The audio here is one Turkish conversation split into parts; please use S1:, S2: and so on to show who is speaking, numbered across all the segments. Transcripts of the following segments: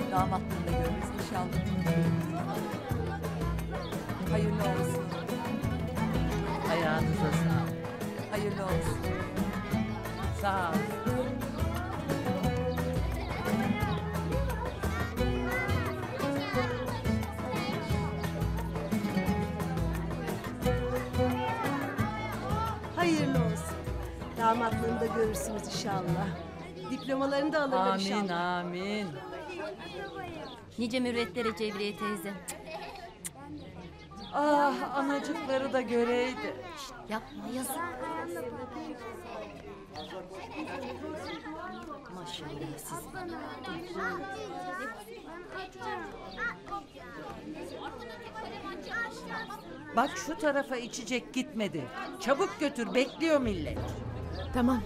S1: Damatlığını da görürüz inşallah. Hayırlı olsun.
S2: Ayağınıza sağlık.
S1: Hayırlı olsun.
S2: Sağ ol.
S3: Hayırlı olsun. Damatlığını da görürsünüz inşallah. Diplomalarını da alırlar
S2: Amin
S3: inşallah.
S2: amin.
S4: Nice mürvetlere Cevriye teyze.
S2: Ah anacıkları da göreydi.
S4: Yapma yazık. Maşallah siz.
S2: Bak şu tarafa içecek gitmedi. Çabuk götür bekliyor millet.
S3: Tamam.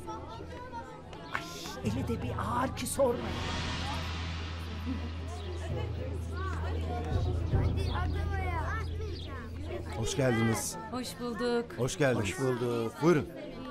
S2: Eli de bir ağır ki sorma.
S5: Hoş geldiniz.
S4: Hoş bulduk.
S5: Hoş geldiniz. Hoş bulduk. Buyurun.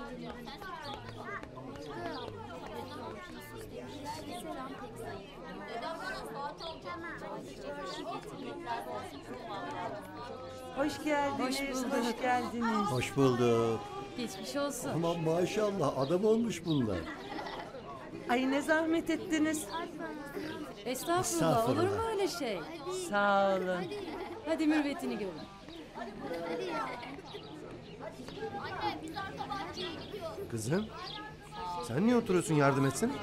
S2: Hoş geldiniz.
S4: Hoş bulduk.
S2: Hoş geldiniz.
S5: Hoş bulduk.
S4: Geçmiş olsun.
S5: Aman maşallah adam olmuş bunlar.
S2: Ay ne zahmet ettiniz.
S4: Estağfurullah. Olur mu öyle şey?
S2: Sağ olun.
S4: Hadi mürvetini görün.
S5: Kızım sen niye oturuyorsun yardım etsin?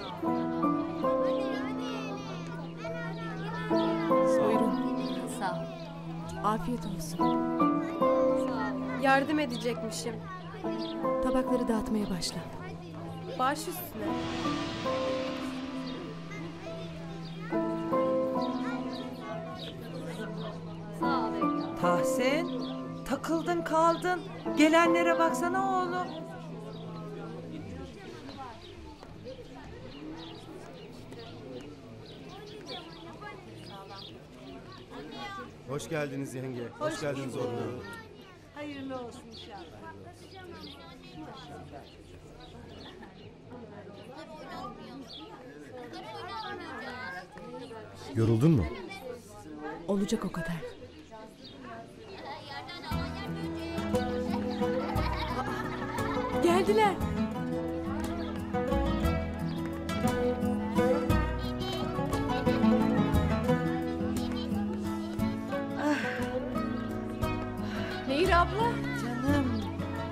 S4: Sağ ol.
S3: Afiyet olsun. Yardım edecekmişim. Tabakları dağıtmaya başla. Baş üstüne.
S2: Tahsin takıldın kaldın. Gelenlere baksana oğlum.
S5: Hoş geldiniz yenge. Hoş geldiniz oğlum.
S3: Hayırlı olsun inşallah.
S5: Yoruldun mu?
S3: Olacak o kadar. Geldiler. Nehir abla.
S2: Canım.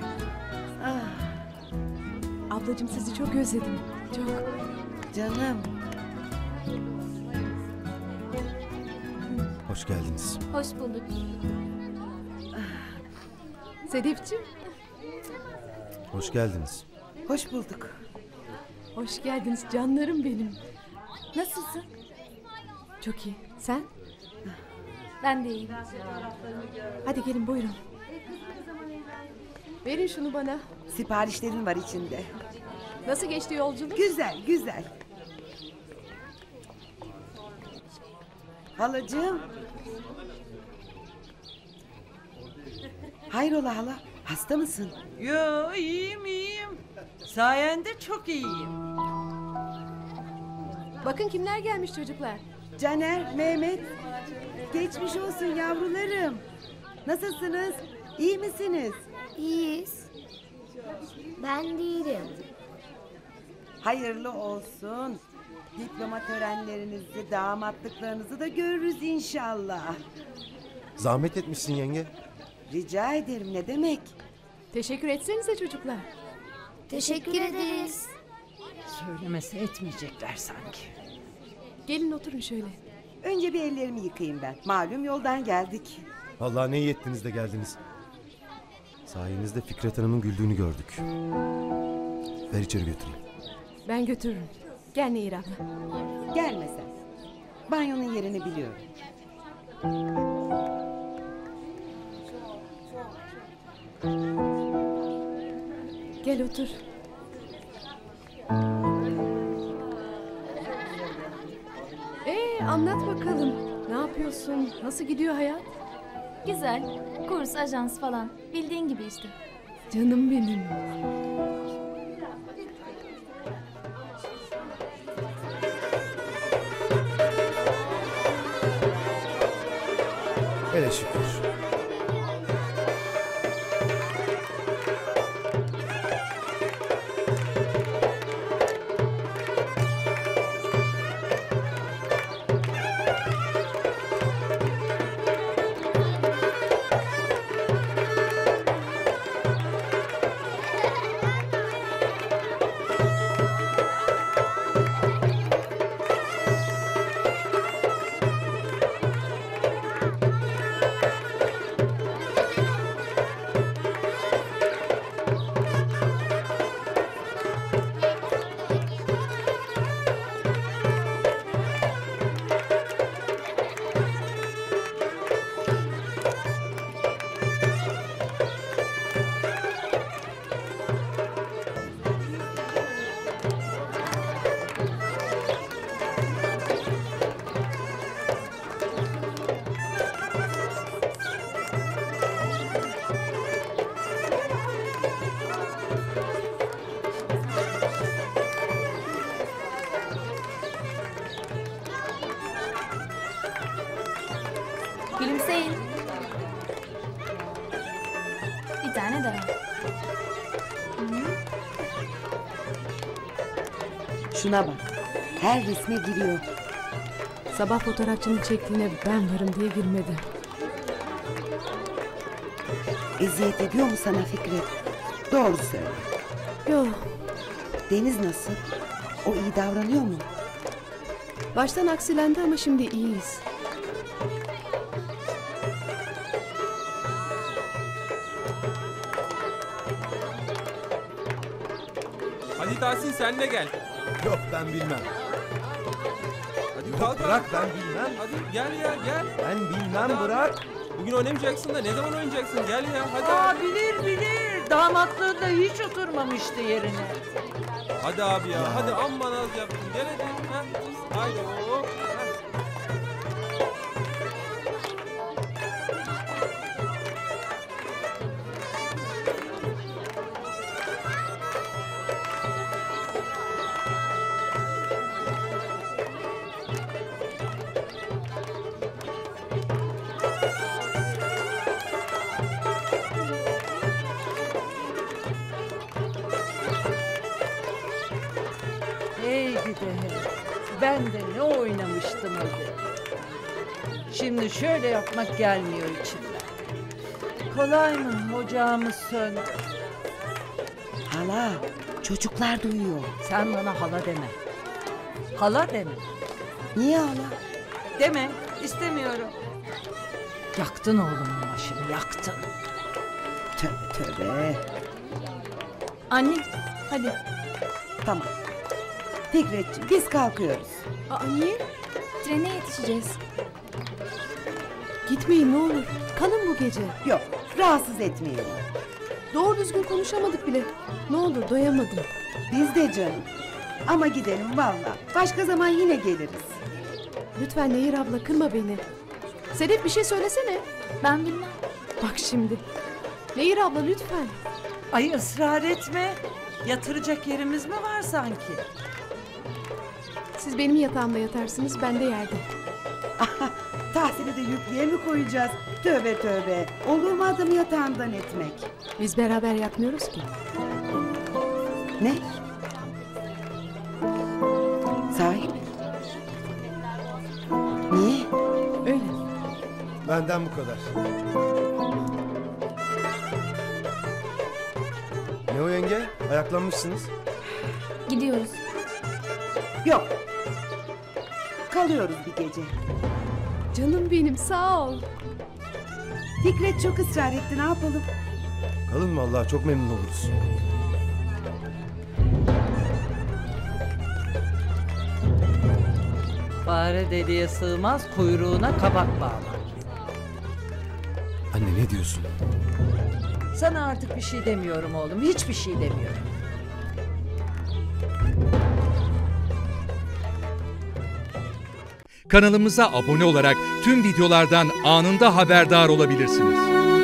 S3: Ablacığım sizi çok özledim. Çok.
S2: Canım.
S5: Hoş geldiniz.
S4: Hoş bulduk.
S3: Sedefciğim.
S5: Hoş geldiniz.
S2: Hoş bulduk.
S3: Hoş geldiniz canlarım benim.
S4: Nasılsın?
S3: Çok iyi. Sen?
S4: Ben de iyiyim.
S3: Hadi gelin buyurun. Verin şunu bana.
S6: Siparişlerin var içinde.
S3: Nasıl geçti yolculuk?
S6: Güzel, güzel. Halacığım. Hayrola hala? Hasta mısın?
S2: Yo iyiyim iyiyim. Sayende çok iyiyim.
S3: Bakın kimler gelmiş çocuklar.
S6: Caner, Mehmet. Geçmiş olsun yavrularım. Nasılsınız? İyi misiniz?
S7: İyiyiz. Ben değilim.
S6: Hayırlı olsun. Diploma törenlerinizi, damatlıklarınızı da görürüz inşallah.
S5: Zahmet etmişsin yenge.
S6: Rica ederim, ne demek?
S3: Teşekkür etsenize çocuklar.
S7: Teşekkür ederiz.
S2: Söylemese etmeyecekler sanki.
S3: Gelin oturun şöyle.
S6: Önce bir ellerimi yıkayayım ben. Malum yoldan geldik.
S5: Vallahi ne iyi ettiniz de geldiniz. Sayenizde Fikret Hanım'ın güldüğünü gördük. Ver içeri götüreyim.
S3: Ben götürürüm. Gel Nehir abla.
S6: Gelme sen. Banyonun yerini biliyorum.
S3: Gel otur. Anlat bakalım. Ne yapıyorsun? Nasıl gidiyor hayat?
S4: Güzel. Kurs, ajans falan. Bildiğin gibi işte.
S3: Canım benim.
S5: Hele şükür.
S4: Gülümseyin. Bir tane daha.
S6: Şuna bak. Her resme giriyor.
S3: Sabah fotoğrafçının çektiğine ben varım diye girmedi.
S6: Eziyet ediyor mu sana Fikret? Doğru söyle.
S3: Yok.
S6: Deniz nasıl? O iyi davranıyor mu?
S3: Baştan aksilendi ama şimdi iyiyiz.
S8: Hadi Tahsin sen de gel.
S5: Yok ben bilmem.
S8: Hadi
S5: Yok
S8: kalk.
S5: bırak ben bilmem.
S8: Hadi gel ya gel.
S5: Ben bilmem
S8: Hadi
S5: bırak.
S8: Bugün oynamayacaksın da ne zaman oynayacaksın? Gel ya hadi.
S2: Aa bilir. Damatlığında hiç oturmamıştı yerine.
S8: Hadi abi ya. Hadi amma naz yaptın. Gel hadi. Ha. Haydi o.
S2: Hey gidi hey. Ben de ne oynamıştım öyle. Şimdi şöyle yapmak gelmiyor içimden. Kolay mı ocağımız söndü.
S6: Hala, çocuklar duyuyor.
S2: Sen bana hala deme. Hala deme.
S6: Niye hala?
S2: Deme istemiyorum. Yaktın oğlumun başını yaktın.
S6: Tövbe tövbe.
S4: Anne, hadi.
S6: Tamam. Fikretciğim biz kalkıyoruz.
S3: Aa niye?
S4: Trene yetişeceğiz.
S3: Gitmeyin ne olur. Kalın bu gece.
S6: Yok, rahatsız etmeyelim.
S3: Doğru düzgün konuşamadık bile. Ne olur doyamadım.
S6: Biz de canım. Ama gidelim valla. Başka zaman yine geliriz.
S3: Lütfen Nehir abla kırma beni. Sedef bir şey söylesene.
S4: Ben bilmem.
S3: Bak şimdi. Nehir abla lütfen.
S2: Ay ısrar etme. Yatıracak yerimiz mi var sanki?
S3: Siz benim yatağımda yatarsınız ben de yerde.
S6: Tahsin'i de yüklüğe mi koyacağız? Tövbe tövbe. Olur mu adamı yatağından etmek?
S3: Biz beraber yatmıyoruz ki.
S6: Ne? Sahi mi? Niye?
S3: Öyle.
S5: Benden bu kadar. Ne o yenge? Ayaklanmışsınız.
S4: Gidiyoruz.
S6: Yok. Kalıyoruz bir gece.
S3: Canım benim sağ ol.
S6: Fikret çok ısrar etti, ne yapalım?
S5: Kalın vallahi çok memnun oluruz.
S2: Fare deliğe sığmaz kuyruğuna kabak bağlar.
S5: Anne ne diyorsun?
S2: Sana artık bir şey demiyorum oğlum. Hiçbir şey demiyorum.
S9: Kanalımıza abone olarak tüm videolardan anında haberdar olabilirsiniz.